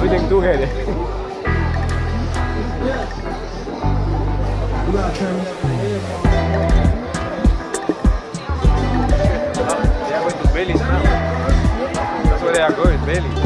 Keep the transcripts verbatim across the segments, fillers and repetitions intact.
Everything together. They are going to Bailey's now. That's where they are going, Bailey's.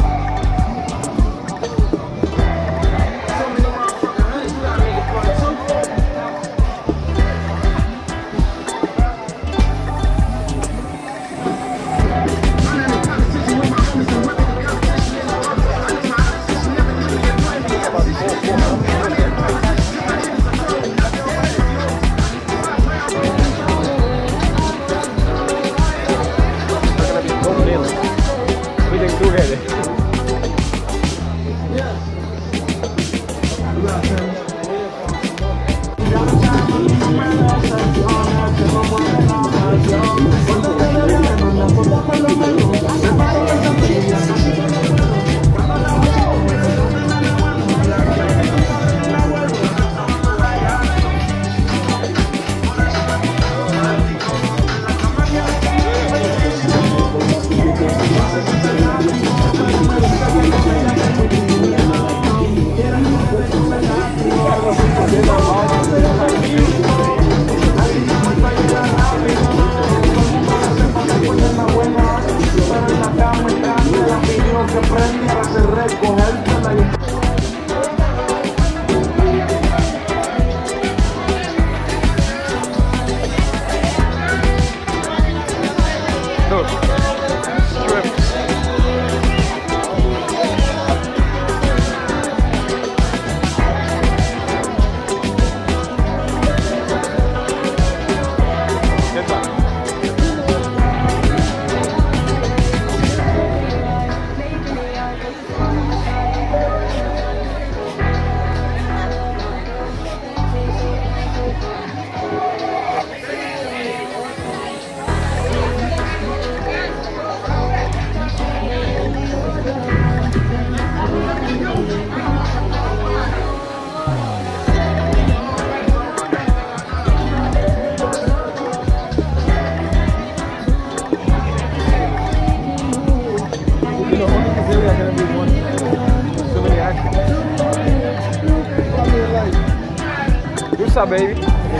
What's up, baby?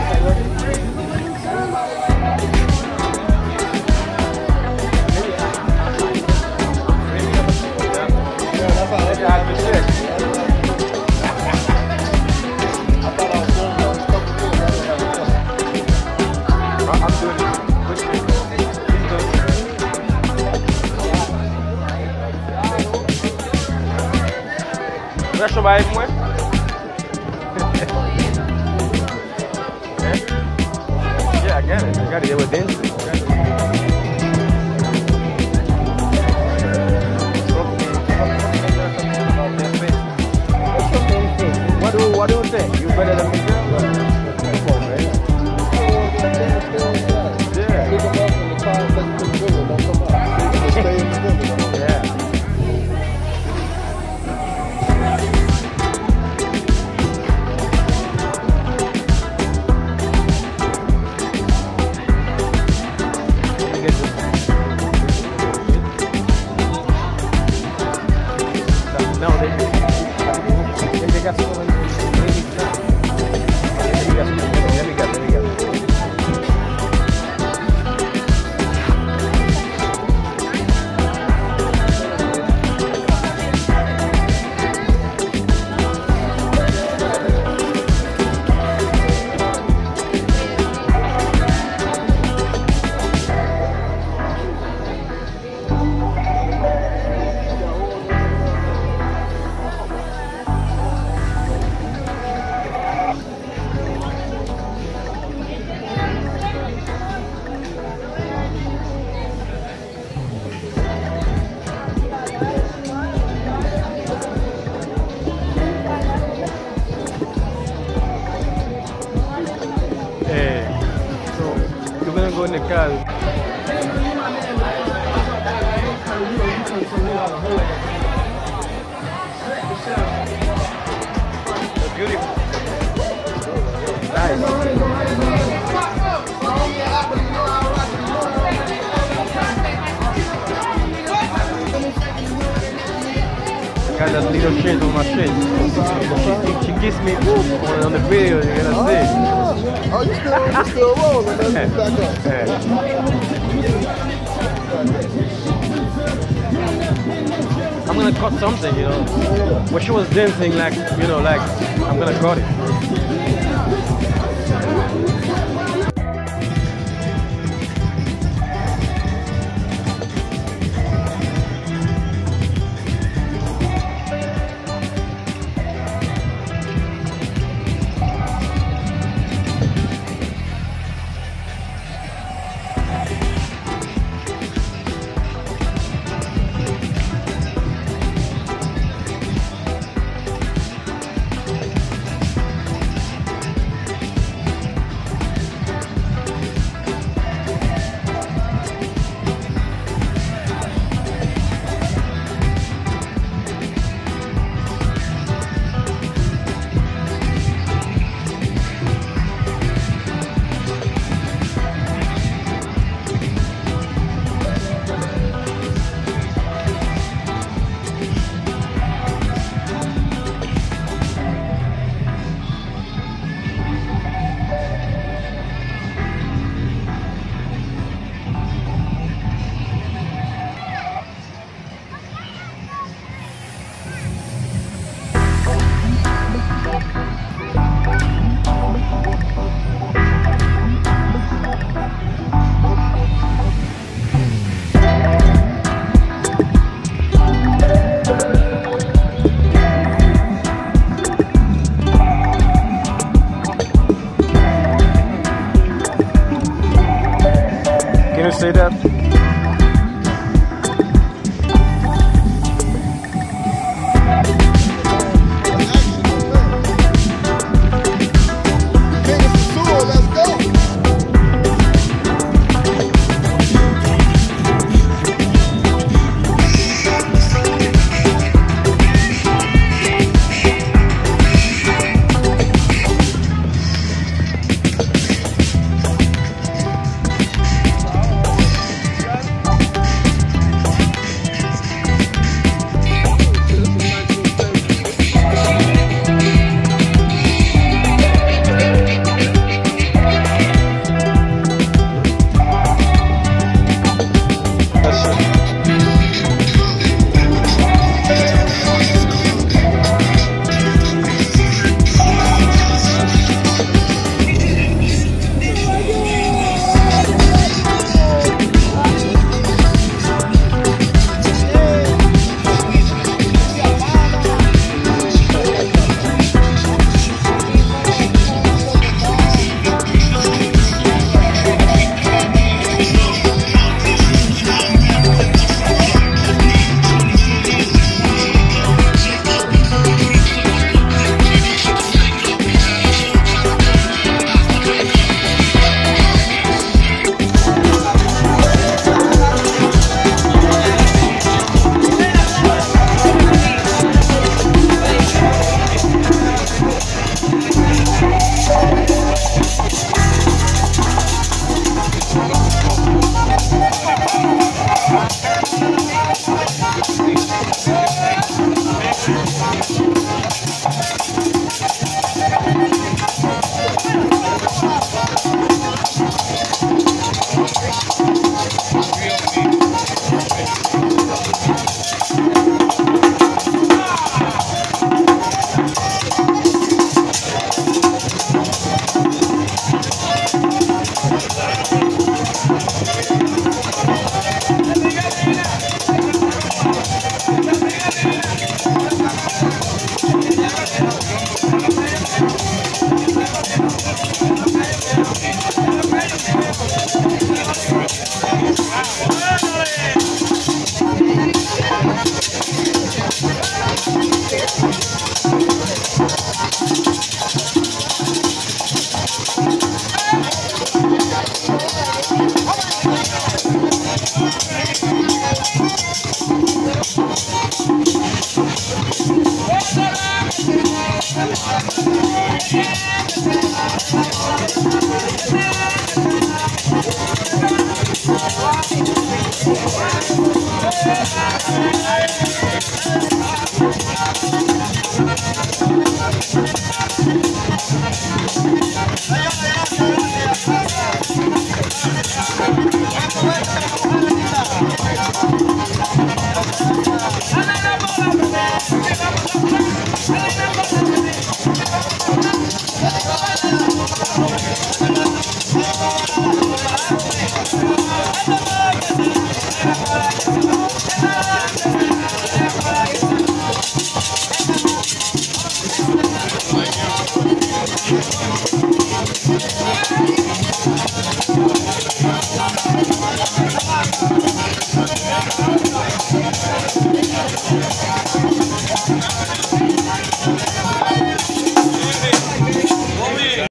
Vai chamar aí, como é? Yeah, I got it. I got it. They were dancing. What do What do you think? You better than me, girl? Come on, man. Yeah. Pick them up in the car and let them do it. Don't come out. Stay in the middle. Yeah. No, they, they, they got so many. Let me guess. Let me guess. Let me guess. Go in the car. It's beautiful. Nice. got that little shit on my shit. She, she kissed me whoop, on, on the video, you're gonna see. Oh, oh you still, you still rolling, man. Yeah. Back up. Yeah. I'm gonna cut something, you know. When she was dancing, like, you know, like, I'm gonna cut it. Can you say that? Hey! Thank you.